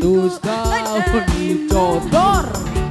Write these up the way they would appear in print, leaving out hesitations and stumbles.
100 tahun dicodor.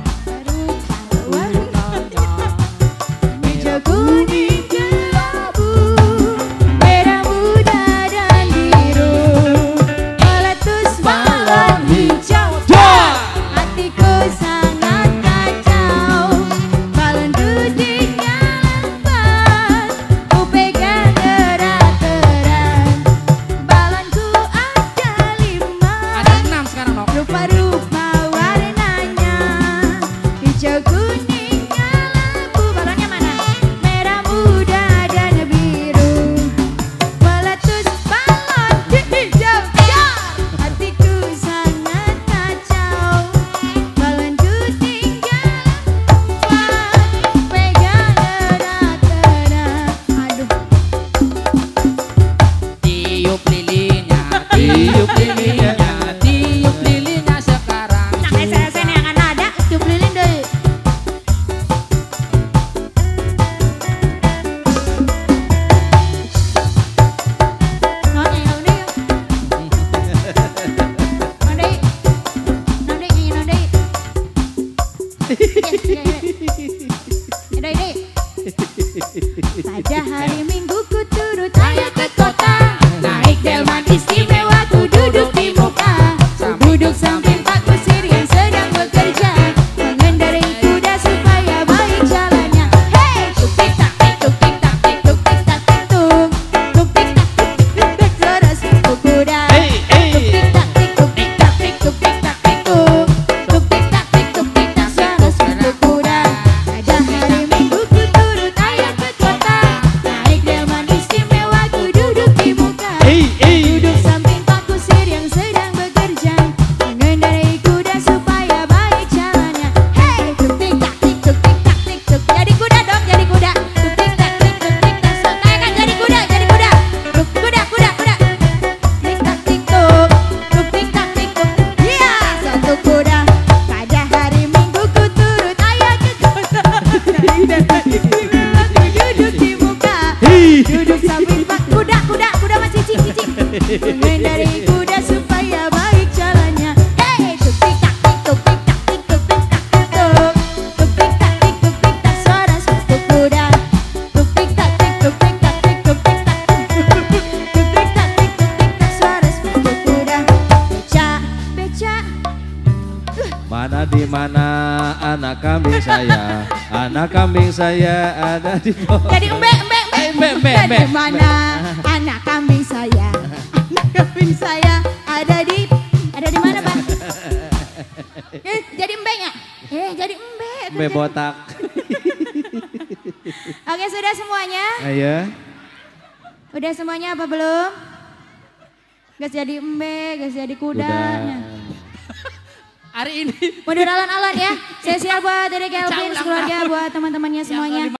Meja kuning kelabu, merah muda dan biru, meletus balon hijau. Hatiku sangat kacau, balon duduknya lambat, ku pegang erat-erat. Balonku ada 5, Ada 6 sekarang dong. rupa-rupa warnanya, hijau kuning kelabu. Balonnya mana? Merah muda dan biru, meletus balon hijau. Hatiku sangat kacau, balonku tinggal empat, pegang erat-erat. Aduh, Tiup lilinnya, tiup lilinnya, tiup lilinnya sekarang. nak SSN yang akan ada tiup lilin deh. Nonde, nonde, nonde, nonde, nonde. Pada hari Minggu ku turut ayah ke kota, naik delman istimewa ku duduk di muka. Ku duduk samping Pak Kusir yang sedang bekerja, mengendarai kuda supaya baik jalannya. Hey, tuk tik tak tik tuk tik tak tik tuk tik tak tik tuk, tuk tik tak tik tuk tik terus ku kuda. Tuk tik tak tik tuk tik tak tik tuk tik tak tik tuk, tuk tik tak tik tuk tik tak terus ku kuda. Pada hari Minggu ku turut ayah ke kota, naik delman istimewa ku duduk di muka. Duduk samping Pak Kusir yang sedang bekerja, mengendarai kuda supaya baik jalannya. Hey, tuk tik tak tik tuk tik tak tik tuk. Jadi kuda dong, jadi kuda. Tuk tik tak tik tuk tik tak. Saya kan jadi kuda, jadi kuda. Tuk kuda, kuda, kuda. Tik tak tik tuk, tuk tik tak tik tuk. Iya, satu kuda. Pada hari Minggu ku turut ayah ke kota, naik delman istimewa ku duduk di muka. Duduk samping Pak kuda, kuda, kuda mas cici, cici. Mengendarai kuda supaya baik jalannya. Hey, tuk tik tak tik tuk tik tak tik tuk tik tak tik tuk, tuk tik tak tik tuk tik tak suara suatu kuda. Tuk tik tak tik tuk tik tak tik tuk tik tak tuk tik tak tik tuk tik tak suara suatu kuda. Beca, beca. Mana di mana anak kambing saya? Anak kambing saya ada di bawah. Jadi embe, embe, embe. Di mana anak kambing saya? Anak kambing saya ada di mana, Bang? Jadi embenya? Jadi embe. Embe botak. Oke, sudah semuanya? Ayo. Udah semuanya apa belum? Gas jadi embe, gas jadi kuda. Udah. Hari ini Mundur alon-alon ya. Spesial buat Dede Kelvin, keluarga, buat teman-temannya semuanya.